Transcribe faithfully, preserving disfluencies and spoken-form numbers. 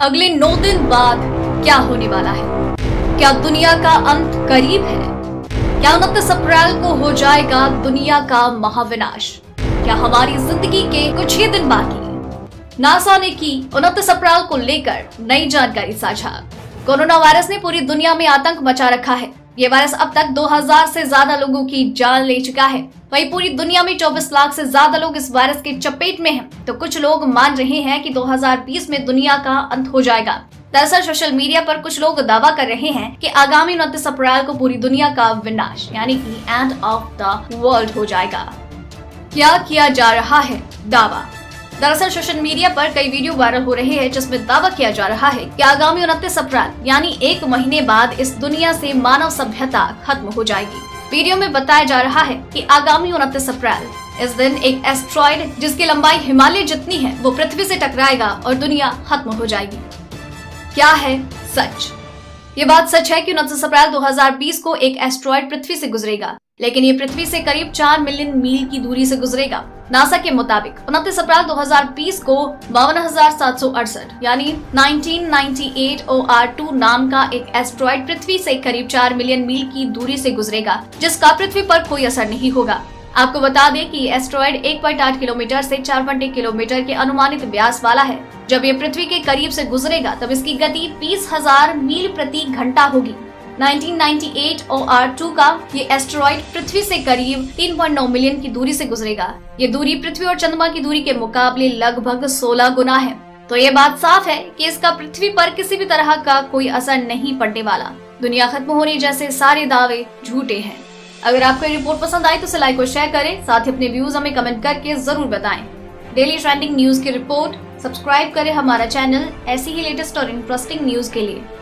अगले नौ दिन बाद क्या होने वाला है? क्या दुनिया का अंत करीब है? क्या उनतीस अप्रैल को हो जाएगा दुनिया का महाविनाश? क्या हमारी जिंदगी के कुछ ही दिन बाकी? नासा ने की उनतीस अप्रैल को लेकर नई जानकारी साझा। कोरोना वायरस ने पूरी दुनिया में आतंक मचा रखा है। ये वायरस अब तक दो हज़ार से ज्यादा लोगों की जान ले चुका है। वहीं पूरी दुनिया में चौबीस लाख से ज्यादा लोग इस वायरस के चपेट में हैं। तो कुछ लोग मान रहे हैं कि दो हज़ार बीस में दुनिया का अंत हो जाएगा। दरअसल सोशल मीडिया पर कुछ लोग दावा कर रहे हैं कि आगामी उनतीस अप्रैल को पूरी दुनिया का विनाश यानी कि एंड ऑफ द वर्ल्ड हो जाएगा। क्या किया जा रहा है दावा? दरअसल सोशल मीडिया पर कई वीडियो वायरल हो रहे हैं जिसमें दावा किया जा रहा है कि आगामी उनतीस अप्रैल यानी एक महीने बाद इस दुनिया से मानव सभ्यता खत्म हो जाएगी। वीडियो में बताया जा रहा है कि आगामी उनतीस अप्रैल इस दिन एक एस्ट्रॉयड जिसकी लंबाई हिमालय जितनी है वो पृथ्वी से टकराएगा और दुनिया खत्म हो जाएगी। क्या है सच? ये बात सच है कि उनतीस अप्रैल दो हज़ार बीस को एक एस्ट्रॉयड पृथ्वी से गुजरेगा, लेकिन ये पृथ्वी से करीब चार मिलियन मील की दूरी से गुजरेगा। नासा के मुताबिक उनतीस अप्रैल दो हज़ार बीस को बावन हजार सात सौ अड़सठ यानी उन्नीस सौ अट्ठानवे ओ आर टू नाम का एक एस्ट्रॉयड पृथ्वी से करीब चार मिलियन मील की दूरी से गुजरेगा, जिसका पृथ्वी पर कोई असर नहीं होगा। आपको बता दें कि एस्ट्रॉयड एक पॉइंट आठ किलोमीटर से चार पॉइंट एक किलोमीटर के अनुमानित व्यास वाला है। जब ये पृथ्वी के करीब से गुजरेगा तब इसकी गति बीस हजार मील प्रति घंटा होगी। उन्नीस सौ अट्ठानवे ओ आर टू का ये एस्टेरॉयड पृथ्वी से करीब तीन पॉइंट नौ मिलियन की दूरी से गुजरेगा। ये दूरी पृथ्वी और चंद्रमा की दूरी के मुकाबले लगभग सोलह गुना है। तो ये बात साफ है कि इसका पृथ्वी पर किसी भी तरह का कोई असर नहीं पड़ने वाला। दुनिया खत्म होने जैसे सारे दावे झूठे हैं। अगर आपको ये रिपोर्ट पसंद आई तो इसे लाइक और शेयर करें, साथ ही अपने व्यूज हमें कमेंट करके जरूर बताएं। डेली ट्रेंडिंग न्यूज की रिपोर्ट सब्सक्राइब करें हमारा चैनल ऐसी ही लेटेस्ट और इंटरेस्टिंग न्यूज के लिए।